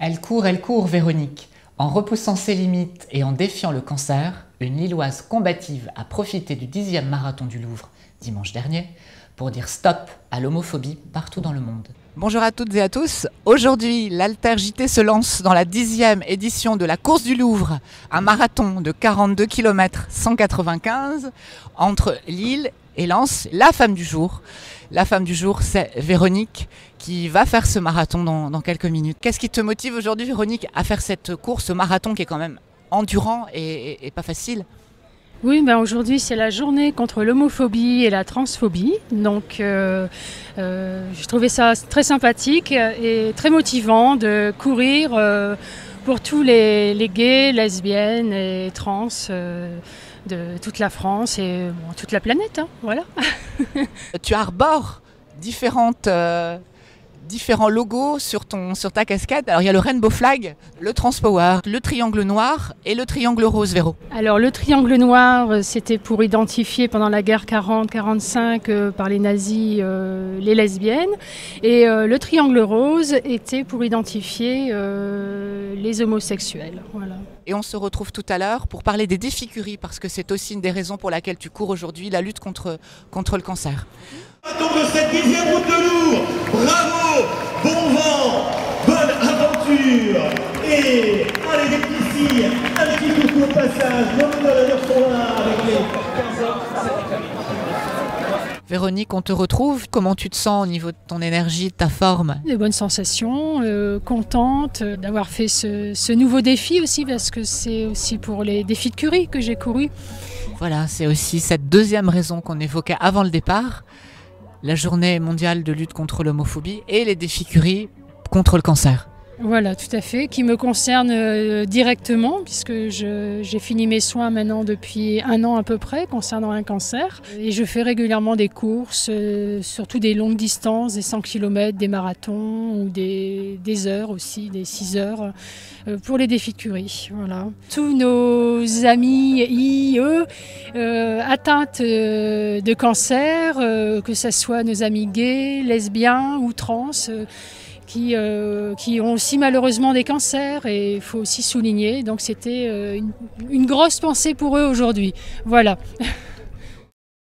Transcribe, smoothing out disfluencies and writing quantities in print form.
Elle court, Véronique. En repoussant ses limites et en défiant le cancer, une Lilloise combative a profité du 10e marathon du Louvre, dimanche dernier, pour dire stop à l'homophobie partout dans le monde. Bonjour à toutes et à tous. Aujourd'hui, l'Alter JT se lance dans la 10e édition de la course du Louvre, un marathon de 42 km 195 entre Lille et Lens. La femme du jour, c'est Véronique qui va faire ce marathon dans quelques minutes. Qu'est-ce qui te motive aujourd'hui, Véronique, à faire cette course, ce marathon qui est quand même endurant et pas facile? Oui, ben aujourd'hui c'est la journée contre l'homophobie et la transphobie, donc je trouvais ça très sympathique et très motivant de courir pour tous les gays, lesbiennes et trans de toute la France et toute la planète, hein, voilà. Tu arbores différents logos sur ta casquette. Alors il y a le Rainbow Flag, le Transpower, le triangle noir et le triangle rose, Véro. Alors le triangle noir, c'était pour identifier pendant la guerre 40-45 par les nazis les lesbiennes. Et le triangle rose était pour identifier les homosexuels. Voilà. Et on se retrouve tout à l'heure pour parler des défis Curie, parce que c'est aussi une des raisons pour laquelle tu cours aujourd'hui, la lutte contre le cancer. De cette 10e route de Lourdes, bravo, bon vent, bonne aventure et allez des petits signes, un petit coucou au passage, nos médailleurs sont là avec les 15 ans. Véronique, on te retrouve, comment tu te sens au niveau de ton énergie, de ta forme? Des bonnes sensations, contente d'avoir fait ce nouveau défi aussi, parce que c'est aussi pour les défis de Curie que j'ai couru. Voilà, c'est aussi cette deuxième raison qu'on évoquait avant le départ. La journée mondiale de lutte contre l'homophobie et les défis Curie contre le cancer. Voilà, tout à fait, qui me concerne directement, puisque j'ai fini mes soins maintenant depuis 1 an à peu près concernant un cancer. Et je fais régulièrement des courses, surtout des longues distances, des 100 km, des marathons ou des heures aussi, des 6 heures, pour les défis de Curie. Voilà. Tous nos amis atteintes de cancer, que ce soit nos amis gays, lesbiens ou trans, qui ont aussi malheureusement des cancers, et il faut aussi souligner. Donc c'était une grosse pensée pour eux aujourd'hui. Voilà.